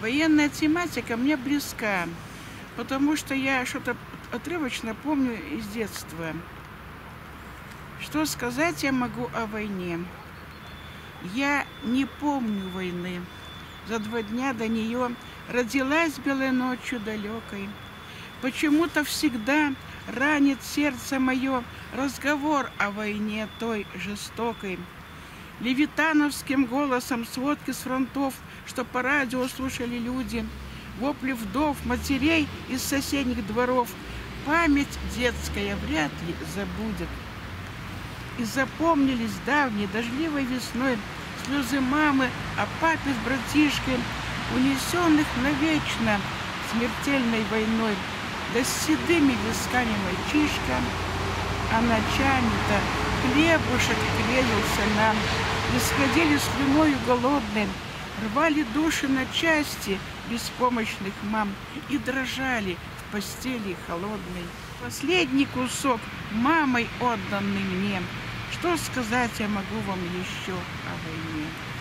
Военная тематика мне близка, потому что я что-то отрывочно помню из детства. Что сказать я могу о войне? Я не помню войны. За 2 дня до нее родилась белой ночью далекой. Почему-то всегда ранит сердце мое разговор о войне той жестокой. Левитановским голосом сводки с фронтов, что по радио слушали люди, вопли вдов, матерей из соседних дворов, память детская вряд ли забудет. И запомнились давней дождливой весной слезы мамы о папе с братишкой, унесенных навечно смертельной войной, да с седыми висками мальчишка, а ночами-то хлебушек грезился нам, исходили слюною голодной, рвали души на части беспомощных мам и дрожали в постели холодной. Последний кусок мамой отданный мне. Что сказать я могу вам еще о войне?